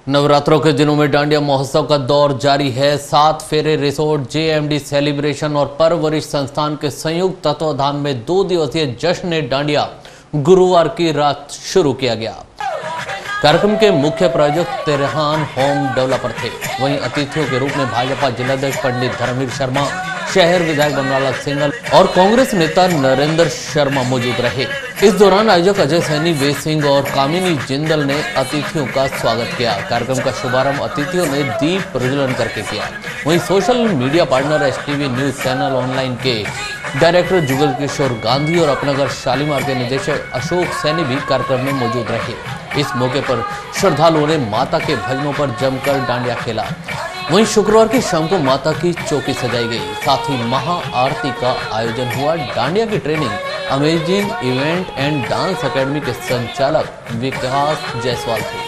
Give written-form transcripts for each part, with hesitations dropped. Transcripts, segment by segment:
नवरात्रों के दिनों में डांडिया महोत्सव का दौर जारी है। 7 फेरे रिसोर्ट, जेएमडी सेलिब्रेशन और परवरिश संस्थान के संयुक्त तत्वाधान में 2 दिवसीय जश्न डांडिया गुरुवार की रात शुरू किया गया। कार्यक्रम के मुख्य प्रायोजक तिरहान होम डेवलपर थे। वहीं अतिथियों के रूप में भाजपा जिलाध्यक्ष पंडित धर्मवीर शर्मा, शहर विधायक बनवारीलाल सिंघल और कांग्रेस नेता नरेंद्र शर्मा मौजूद रहे। इस दौरान आयोजक अजय सैनी, वेद सिंह और कामिनी जिंदल ने अतिथियों का स्वागत किया। कार्यक्रम का शुभारंभ अतिथियों ने दीप प्रज्वलन करके किया। वहीं social media partner STV news channel online के डायरेक्टर जुगल किशोर गांधी और अपनागर शालीमार के निदेशक अशोक सैनी भी कार्यक्रम में मौजूद रहे। इस मौके पर श्रद्धालुओं ने माता के भजनों पर जमकर डांडिया खेला। वहीं शुक्रवार की शाम को माता की चौकी सजाई गई। साथ ही महा आरती का आयोजन हुआ। डांडिया की training amazing event and dance academy के संचालक विकास जायसवाल थे।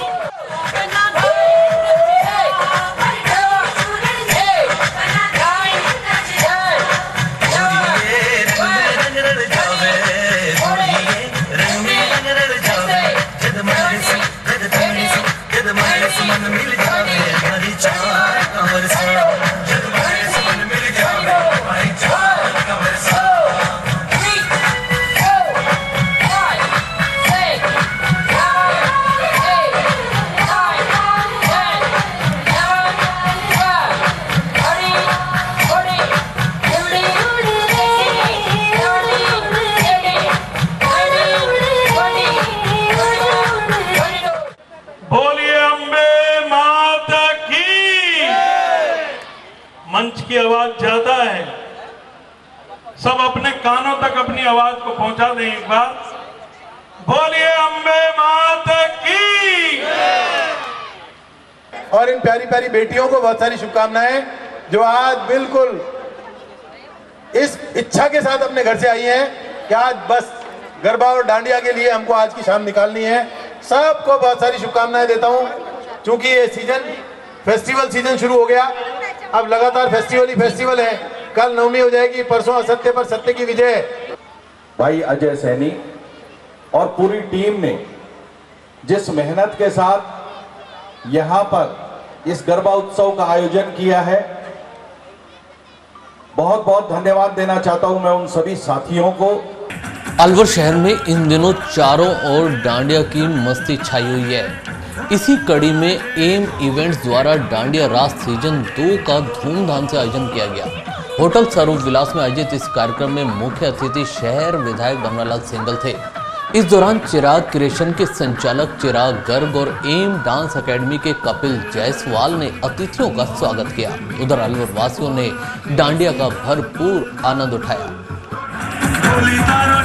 मंच की आवाज ज्यादा है, सब अपने कानों तक अपनी आवाज को पहुंचा दें। एक बार बोलिए अम्बे माता की। और इन प्यारी प्यारी बेटियों को बहुत सारी शुभकामनाएं जो आज बिल्कुल इस इच्छा के साथ अपने घर से आई हैं कि आज बस गरबा और डांडिया के लिए हमको आज की शाम निकालनी है। सबको बहुत सारी शुभकामनाएं देता हूं। क्योंकि ये सीजन, फेस्टिवल सीजन शुरू हो गया, अब लगातार फेस्टिवल ही फेस्टिवल है। कल नवमी हो जाएगी, परसों असत्य पर सत्य की विजय। भाई अजय सैनी और पूरी टीम ने जिस मेहनत के साथ यहां पर इस गरबा उत्सव का आयोजन किया है, बहुत बहुत धन्यवाद देना चाहता हूं मैं उन सभी साथियों को। अलवर शहर में इन दिनों चारों ओर डांडिया की मस्ती छाई हुई है। इसी कड़ी में एम इवेंट्स द्वारा डांडिया रास सीजन 2 का धूमधाम से आयोजन किया गया। होटल स्वरूप विलास में आयोजित इस कार्यक्रम में मुख्य अतिथि शहर विधायक बनवारीलाल सिंघल थे। इस दौरान चिराग क्रिएशन के संचालक चिराग गर्ग और एम डांस एकेडमी के कपिल जायसवाल ने अतिथियों का स्वागत किया। उधर अलवर वासियों ने डांडिया का भरपूर आनंद उठाया।